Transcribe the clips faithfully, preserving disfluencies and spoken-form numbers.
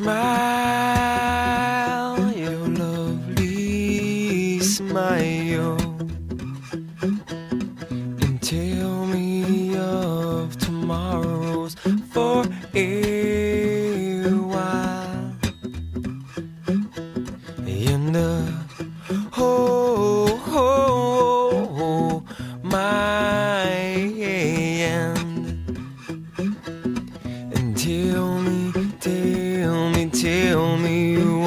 smile, your lovely smile, and tell me of tomorrows for a while. In the oh, oh, oh, my hand, and tell me, tell me, tell me you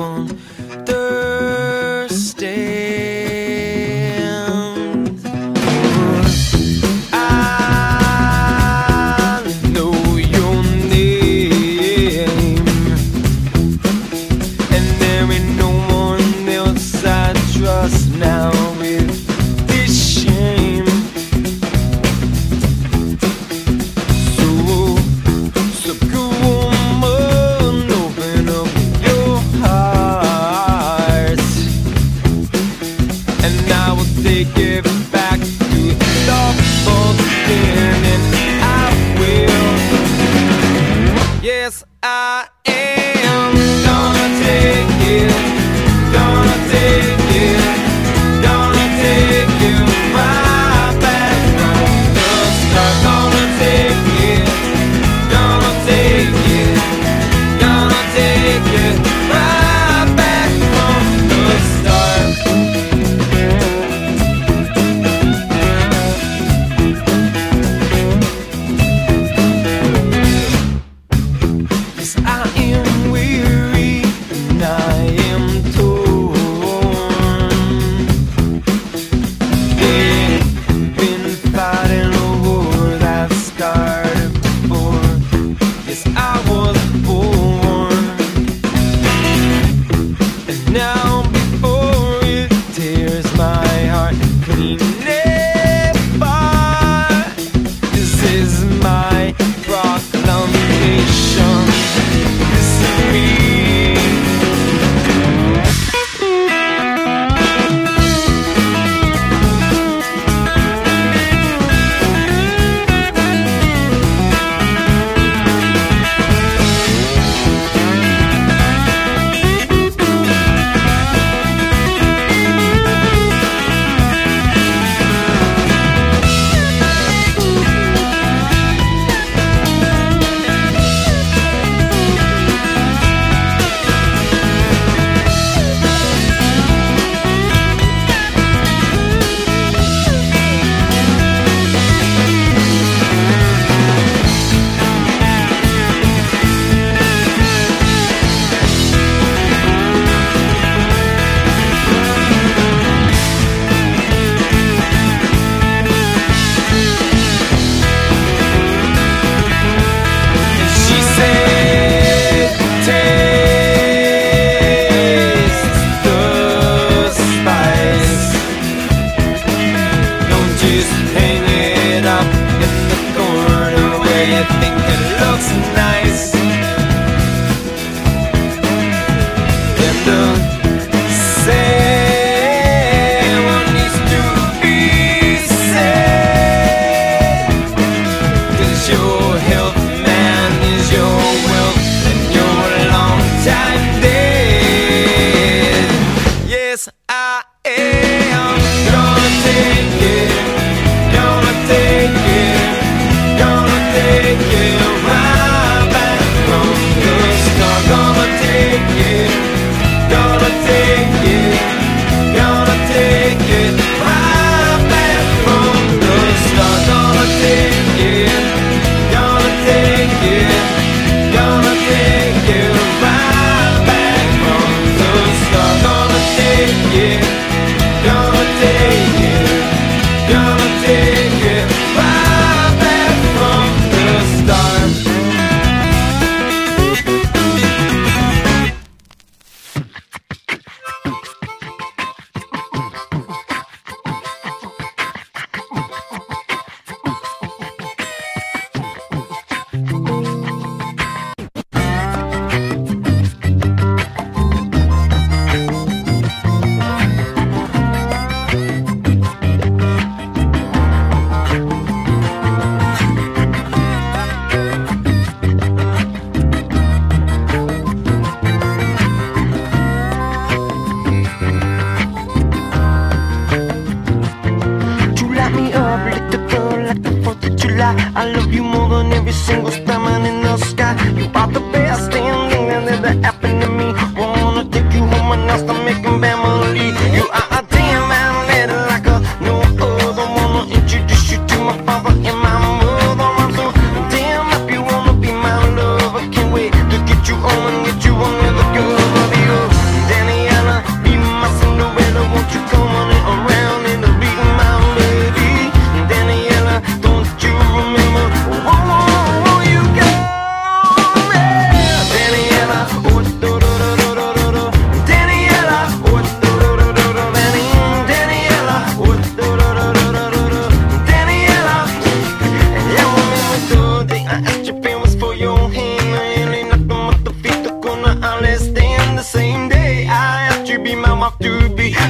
understand. I know your name, and there ain't no one else I trust now with this shame. So, so go woman, open up your heart, and I will take it back to the beginning. I will. Yes, I am gonna take it, gonna take it, gonna take it right back from the start. Gonna take it, gonna take it, gonna take it right back from the start. Yes, I am weary and I am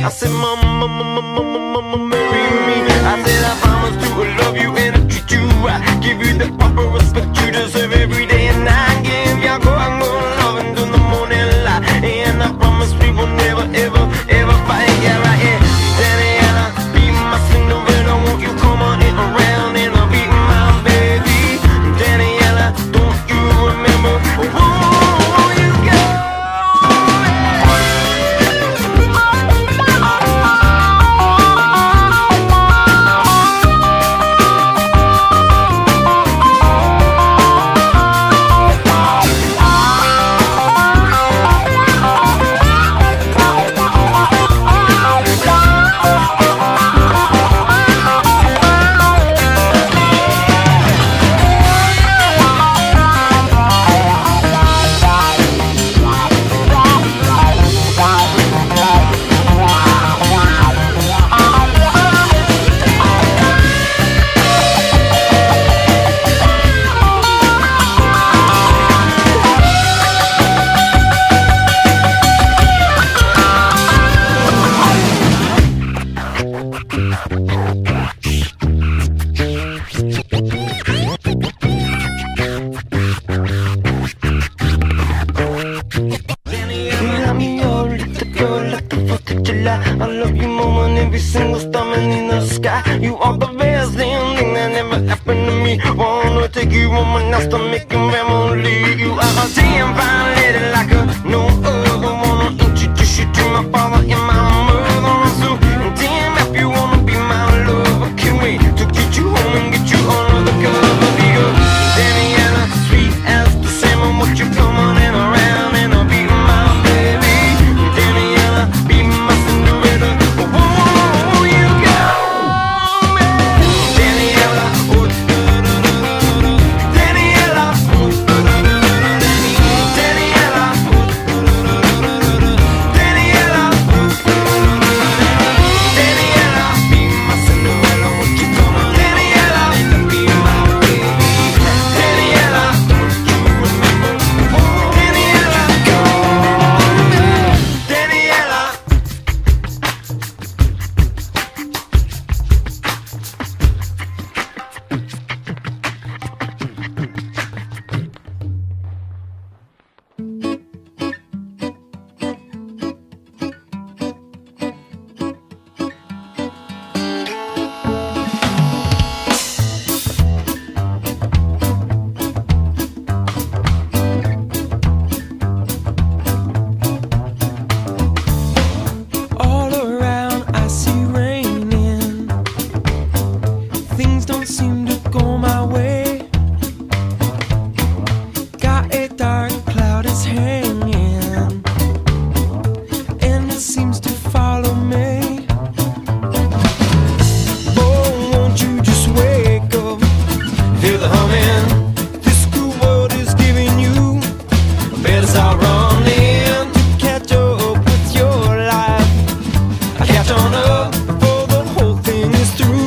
I said, mama, mama, mama, mama, marry me. I said, I promise to love you and treat you right, give you the proper respect you deserve every day and night. Give you go and go loving to the morning light, and I promise we will never, ever, ever fight. Yeah, right, yeah. Daniela, be my Cinderella, won't you come on in around and I'll be my baby. Daniela, don't you remember? Oh, you go. I love you more than every single star in the sky. You are the best damn thing that ever happened to me. Wanna take you on my nest to make you family. You are a damn fine lady like a no other. Wanna introduce you to my father and my mother. I'm so damn happy you wanna be my lover. Can't wait to get you home and get you under the cover. Because Daniela, sweet as the salmon, what you come on and around and I'll be my baby. Daniela, be my Cinderella. Oh, you go, man. Daniela, oh, Daniela, oh, Daniela, oh, Daniela, Daniela, be my Cinderella. Won't you come on, Daniela, be my baby. Daniela, don't you remember? Daniela, go, man. Daniela. All around I see raining. Things don't seem to go my way. Got a dark cloud is hanging, and it seems to follow me. Oh, won't you just wake up, feel the humming. This cool world is giving you better start running to catch up with your life. I catch on up before the whole thing is through.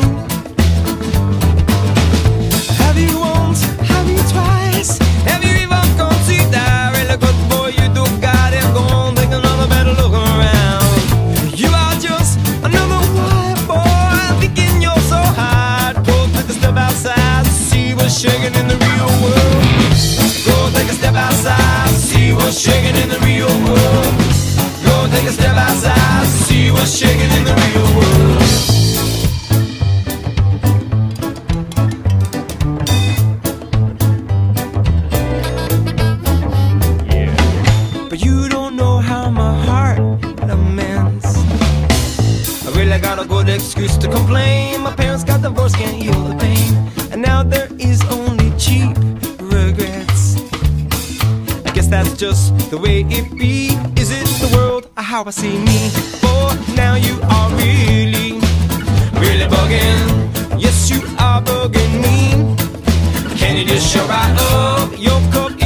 Have you once, have you twice, have you even considered really good boy? You do got it, go on, take another better look around. You are just another white boy thinking you're so hard. Go take a step outside, see what's shaking in the real world. Go take a step outside, see what's shaking in the real world. Go take a step outside, see what's shaking in the real world. But you don't know how my heart laments. I really got a good excuse to complain. My parents got divorced, can't heal the pain, and now there is only cheap regrets. I guess that's just the way it be. Is it the world or how I see me? For now you are really, really bugging. Yes, you are bugging me. Can you just shut right up? Your cup